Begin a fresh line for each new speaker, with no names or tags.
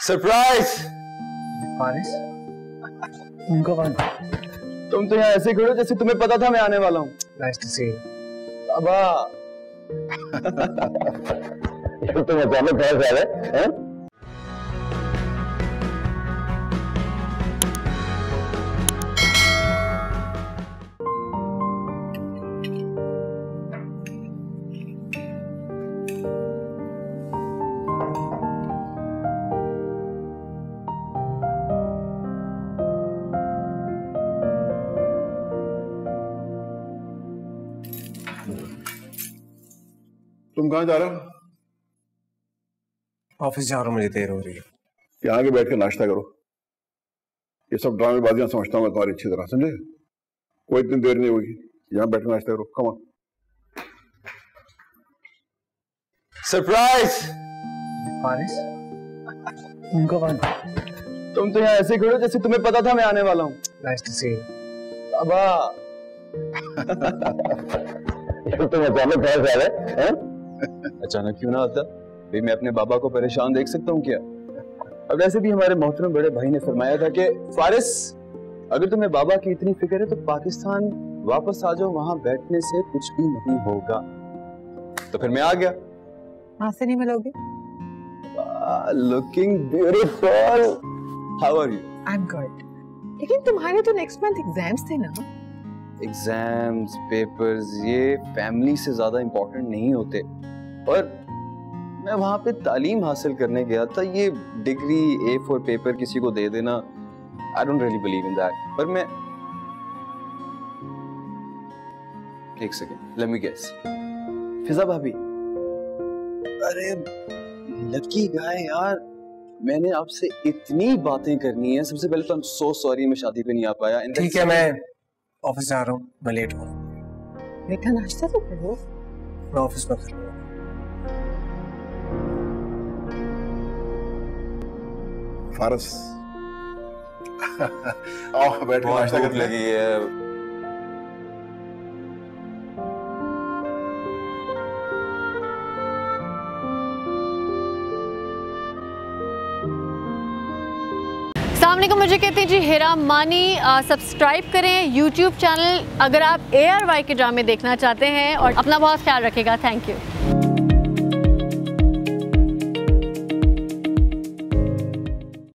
Surprise!
Faris, उनको कौन?
तुम तो यहाँ ऐसे खड़े जैसे तुम्हें पता था मैं आने वाला हूँ।
Nice to see you.
बाबा। तुम अचानक कहाँ से आ गए?
तुम कहाँ जा रहे हो?
ऑफिस जा रहा हूँ, मुझे देर हो रही है।
यहाँ आके बैठ के नाश्ता करो। ये सब ड्रामेबाजियां समझता हूँ मैं तुम्हारी अच्छी तरह, समझे? कोई इतनी देर नहीं होगी, यहाँ बैठ के नाश्ता करो। Come on.
सरप्राइज!
फारिस, उनको कौन?
तुम तो यहाँ ऐसे खड़े जैसे तुम्हें पता था मैं आने वाला हूँ।
Nice to see you.
बाबा। तुम अचानक कहाँ से आ गए? अचानक क्यों ना आता भाई, मैं अपने बाबा को परेशान देख सकता हूँ क्या? अब वैसे भी हमारे मोहतरम बड़े भाई ने फरमाया था कि फारिस, अगर तुम्हें बाबा की इतनी फिक्र है तो पाकिस्तान वापस आ जाओ, वहां बैठने से कुछ भी नहीं होगा। तो फिर मैं आ गया।
वहां से नहीं मिलोगे?
Looking beautiful. How are you?
I am good. लेकिन तुम्हारे तो नेक्स्ट मंथ एग्जाम्स थे ना?
एग्जाम्स, पेपर्स, ये फैमिली से ज्यादा इंपॉर्टेंट नहीं होते। और मैं वहां पे तालीम हासिल करने गया था। ये डिग्री, A4 पेपर किसी को दे देना, I don't really believe in that. पर मैं एक second, let me guess. Fiza भाभी? अरे लकी गाय यार, मैंने आपसे इतनी बातें करनी है। सबसे पहले तो I'm so sorry मैं शादी पे नहीं आ पाया।
ठीक है, मैं ऑफिस जा रहा हूँ, मैं लेट हो रहा हूँ।
बेटा नाश्ता तो करो।
मैं ऑफिस में कर रहा हूँ।
फारस, आओ बैठ के नाश्ता कर
लगी है।
अस्सलामुअलैकुम, मुझे कहते हैं जी हिरा मानी। सब्सक्राइब करें YouTube चैनल अगर आप ARY के ड्रामे देखना चाहते हैं और अपना बहुत ख्याल रखिएगा। Thank you.